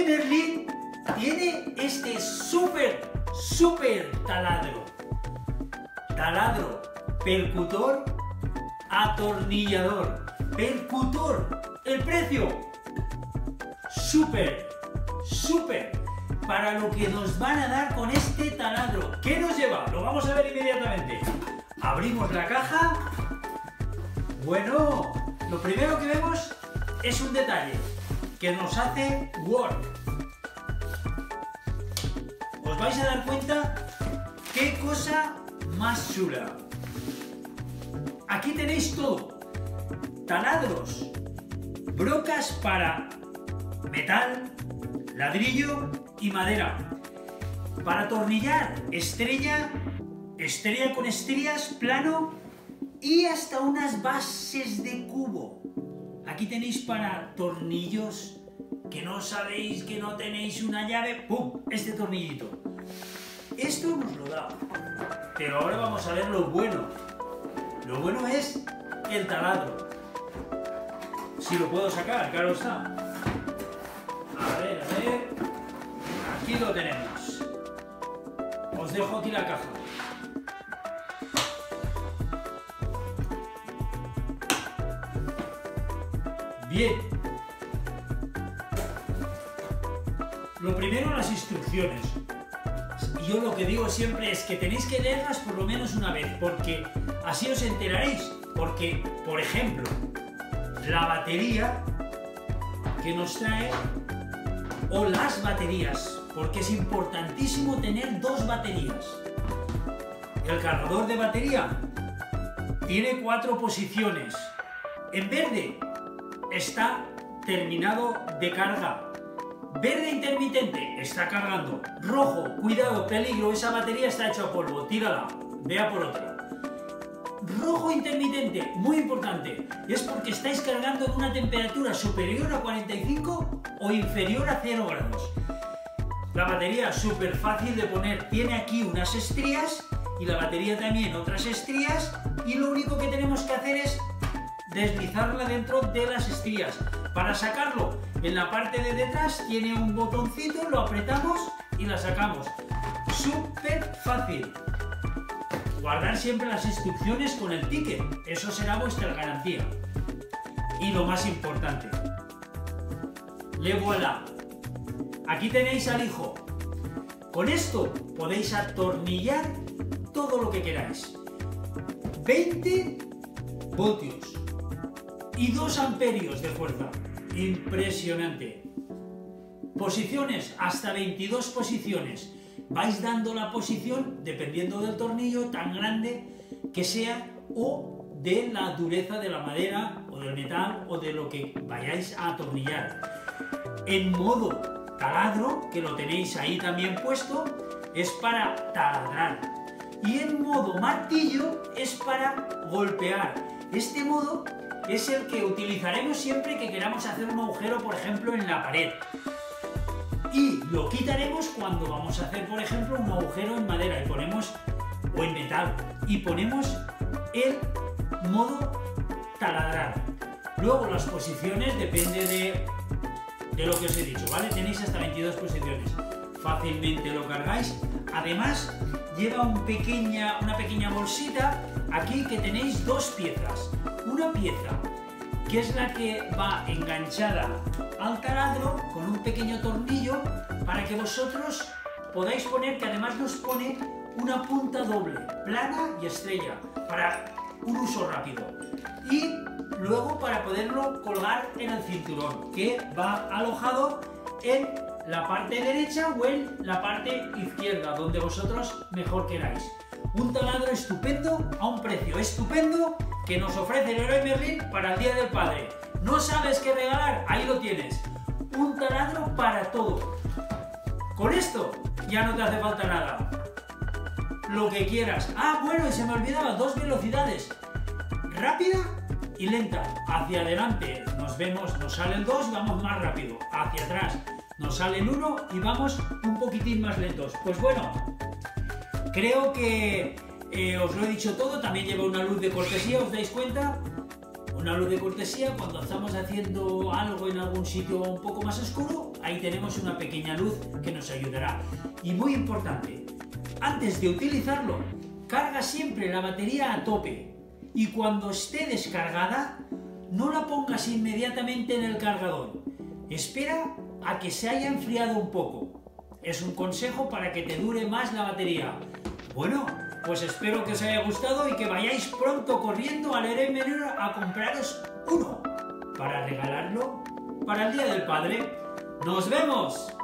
Leroy Merlin tiene este súper taladro. Taladro, percutor, atornillador. Percutor, el precio, súper, para lo que nos van a dar con este taladro. ¿Qué nos lleva? Lo vamos a ver inmediatamente. Abrimos la caja. Bueno, lo primero que vemos es un detalle que nos hace Word. Os vais a dar cuenta qué cosa más chula. Aquí tenéis todo. Taladros, brocas para metal, ladrillo y madera. Para atornillar, estrella con estrías, plano y hasta unas bases de cubo. Aquí tenéis para tornillos que no sabéis, que no tenéis una llave. ¡Pum! Este tornillito. Esto nos lo da. Pero ahora vamos a ver lo bueno. Lo bueno es el taladro. Si lo puedo sacar, claro está. A ver. Aquí lo tenemos. Os dejo aquí la caja. Bien. Lo primero, las instrucciones. Yo lo que digo siempre es que tenéis que leerlas por lo menos una vez, porque así os enteraréis. Porque, por ejemplo, la batería que nos trae, o las baterías, porque es importantísimo tener dos baterías. El cargador de batería tiene 4 posiciones. En verde está terminado de carga. Verde intermitente, está cargando. Rojo, cuidado, peligro, esa batería está hecha a polvo, tírala, vea por otra. Rojo intermitente, muy importante, es porque estáis cargando en una temperatura superior a 45 o inferior a 0 grados. La batería súper fácil de poner, tiene aquí unas estrías y la batería también otras estrías, y lo único que tenemos que hacer es deslizarla dentro de las estrías. Para sacarlo, en la parte de detrás tiene un botoncito, lo apretamos y la sacamos. Súper fácil. Guardar siempre las instrucciones con el ticket, eso será vuestra garantía. Y lo más importante, le voilà. Aquí tenéis al hijo. Con esto podéis atornillar todo lo que queráis. 20 voltios y 2 amperios de fuerza. Impresionante. Posiciones, hasta 22 posiciones. Vais dando la posición dependiendo del tornillo tan grande que sea, o de la dureza de la madera o del metal o de lo que vayáis a atornillar. En modo taladro, que lo tenéis ahí también puesto, es para taladrar. Y en modo martillo es para golpear. Este modo es el que utilizaremos siempre que queramos hacer un agujero, por ejemplo, en la pared. Y lo quitaremos cuando vamos a hacer, por ejemplo, un agujero en madera y ponemos, o en metal, y ponemos el modo taladrar. Luego las posiciones depende de lo que os he dicho, ¿vale? Tenéis hasta 22 posiciones. Fácilmente lo cargáis. Además, lleva una pequeña bolsita aquí que tenéis 2 piezas. Una pieza que es la que va enganchada al taladro con un pequeño tornillo para que vosotros podáis poner, que además nos pone una punta doble, plana y estrella, para un uso rápido. Y luego para poderlo colgar en el cinturón, que va alojado en la parte derecha o en la parte izquierda, donde vosotros mejor queráis. Un taladro estupendo, a un precio estupendo, que nos ofrece Leroy Merlin para el Día del Padre. ¿No sabes qué regalar? Ahí lo tienes. Un taladro para todo. Con esto ya no te hace falta nada. Lo que quieras. Ah, bueno, y se me olvidaba, 2 velocidades. Rápida y lenta. Hacia adelante nos sale el 2 y vamos más rápido. Hacia atrás nos sale el 1 y vamos un poquitín más lentos. Pues bueno, creo que os lo he dicho todo. También lleva una luz de cortesía, ¿os dais cuenta? Una luz de cortesía, cuando estamos haciendo algo en algún sitio un poco más oscuro, ahí tenemos una pequeña luz que nos ayudará. Y muy importante, antes de utilizarlo, carga siempre la batería a tope. Y cuando esté descargada, no la pongas inmediatamente en el cargador. Espera a que se haya enfriado un poco. Es un consejo para que te dure más la batería. Bueno, pues espero que os haya gustado y que vayáis pronto corriendo al Leroy Merlin a compraros uno para regalarlo para el Día del Padre. ¡Nos vemos!